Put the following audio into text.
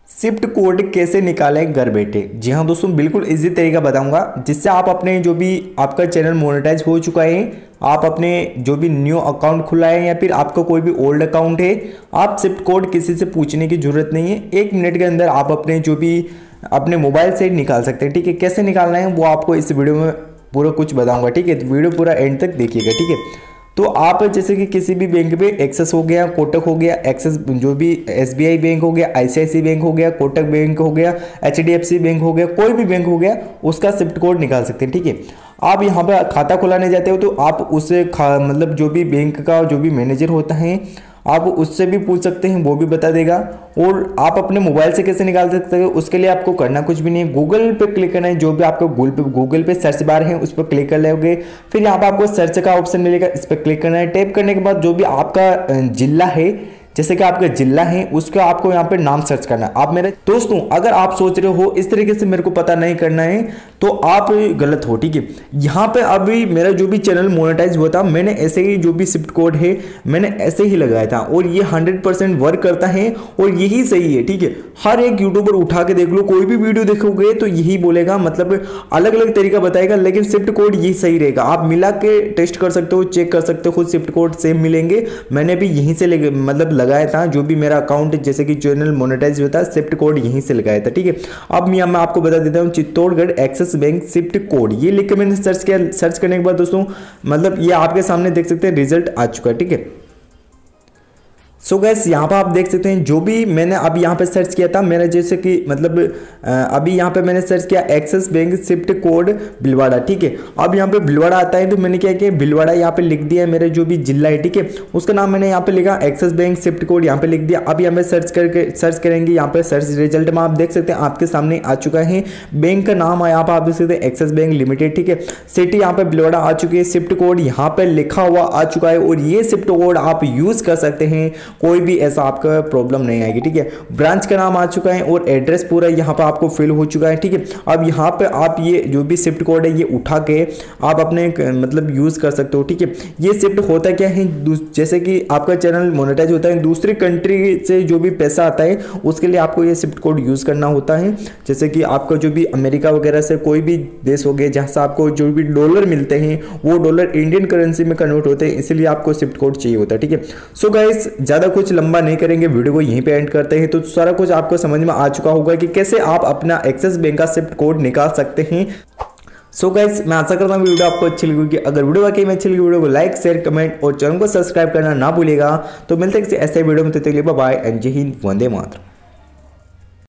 Shift code कैसे निकालें घर बैठे। जी हाँ दोस्तों, बिल्कुल इजी तरीका बताऊंगा जिससे आप अपने जो भी आपका चैनल मोनेटाइज हो चुका है, आप अपने जो भी न्यू अकाउंट खुला है या फिर आपका कोई भी ओल्ड अकाउंट है, आप शिफ्ट कोड किसी से पूछने की जरूरत नहीं है। 1 मिनट के अंदर आप अपने जो भी अपने मोबाइल से निकाल सकते हैं। ठीक है, कैसे निकालना है वो आपको इस वीडियो में पूरा कुछ बताऊंगा। ठीक है, तो वीडियो पूरा एंड तक देखिएगा। ठीक है, तो आप जैसे कि किसी भी बैंक पे एक्सेस हो गया, कोटक हो गया, एक्सेस जो भी एसबीआई बैंक हो गया, आईसीआईसी बैंक हो गया, कोटक बैंक हो गया, एचडीएफसी बैंक हो गया, कोई भी बैंक हो गया, उसका शिफ्ट कोड निकाल सकते हैं। ठीक है, आप यहाँ पे खाता खुलाने जाते हो तो आप उससे मतलब जो भी बैंक का जो भी मैनेजर होता है आप उससे भी पूछ सकते हैं, वो भी बता देगा। और आप अपने मोबाइल से कैसे निकाल सकते हो, उसके लिए आपको करना कुछ भी नहीं है, गूगल पे क्लिक करना है। जो भी आपका गूगल पे सर्च बार है उस पर क्लिक कर लोगे, फिर यहाँ पे आपको सर्च का ऑप्शन मिलेगा, इस पर क्लिक करना है। टैप करने के बाद जो भी आपका जिला है, जैसे कि आपका जिला है, उसका आपको यहाँ पे नाम सर्च करना है। आप मेरे दोस्तों, अगर आप सोच रहे हो इस तरीके से मेरे को पता नहीं करना है तो आप गलत हो। ठीक है, यहाँ पे अभी मेरा जो भी चैनल मोनेटाइज हुआ था, मैंने ऐसे ही जो भी शिफ्ट कोड है मैंने ऐसे ही लगाया था और ये 100% वर्क करता है और यही सही है। ठीक है, हर एक यूट्यूबर उठा के देख लो, कोई भी वीडियो देखोगे तो यही बोलेगा, मतलब अलग अलग तरीका बताएगा, लेकिन शिफ्ट कोड यही सही रहेगा। आप मिला के टेस्ट कर सकते हो, चेक कर सकते हो, खुद शिफ्ट कोड सेम मिलेंगे। मैंने भी यहीं से मतलब लगाया था, जो भी मेरा अकाउंट जैसे कि चैनल मोनेटाइज होता है, शिफ्ट कोड यहीं से लगाया था। ठीक है, अब मैं आपको बता देता हूँ, Chittorgarh Axis Bank shift code, ये लिख के मैंने सर्च किया। सर्च करने के बाद दोस्तों मतलब ये आपके सामने देख सकते हैं रिजल्ट आ चुका है। ठीक है, सो गैस यहाँ पर आप देख सकते हैं जो भी मैंने अभी यहाँ पे सर्च किया था, मेरा जैसे कि मतलब अभी यहाँ पे मैंने सर्च किया Axis Bank shift code Bhilwara. ठीक है, अब यहाँ पे भीलवाड़ा आता है तो मैंने क्या किया, भीलवाड़ा यहाँ पे लिख दिया, मेरे जो भी जिला है, ठीक है, उसका नाम मैंने यहाँ पे लिखा एक्सिस बैंक शिफ्ट कोड, यहाँ पे लिख दिया। अब यहाँ पे सर्च करेंगे, यहाँ पे सर्च रिजल्ट में आप देख सकते हैं आपके सामने आ चुका है। बैंक का नाम यहाँ पे आप देख सकते हैं एक्सिस बैंक लिमिटेड। ठीक है, सिटी यहाँ पे भीलवाड़ा आ चुकी है, शिफ्ट कोड यहाँ पे लिखा हुआ आ चुका है और ये शिफ्ट कोड आप यूज कर सकते हैं, कोई भी ऐसा आपका प्रॉब्लम नहीं आएगी। ठीक है, ब्रांच का नाम आ चुका है और एड्रेस पूरा यहाँ पे आपको फिल हो चुका है। ठीक है, अब यहाँ पे आप ये जो भी शिफ्ट कोड है ये उठा के आप अपने मतलब यूज कर सकते हो। ठीक है, ये शिफ्ट होता क्या है, जैसे कि आपका चैनल मोनेटाइज होता है, दूसरी कंट्री से जो भी पैसा आता है उसके लिए आपको ये शिफ्ट कोड यूज करना होता है। जैसे कि आपका जो भी अमेरिका वगैरह से कोई भी देश हो गए जहां से आपको जो भी डॉलर मिलते हैं वो डॉलर इंडियन करेंसी में कन्वर्ट होते हैं, इसलिए आपको शिफ्ट कोड चाहिए होता है। ठीक है, सो गाइस ज्यादा कुछ लंबा नहीं करेंगे, वीडियो को यहीं पे एंड करते हैं। तो सारा कुछ आपको समझ में आ चुका होगा कि कैसे आप अपना एक्सिस बैंक का शिफ्ट कोड निकाल सकते हैं। सो गाइस मैं आशा करता हूँ वीडियो आपको अच्छी लगी। अगर वीडियो वाकई में अच्छी लगी, वीडियो को लाइक शेयर कमेंट और चैनल को सब्सक्राइब करना ना भूलिएगा। तो मिलते हैं किसी ऐसे वीडियो में, तब तक के लिए बाय बाय एंड जय हिंद, वंदे मातरम।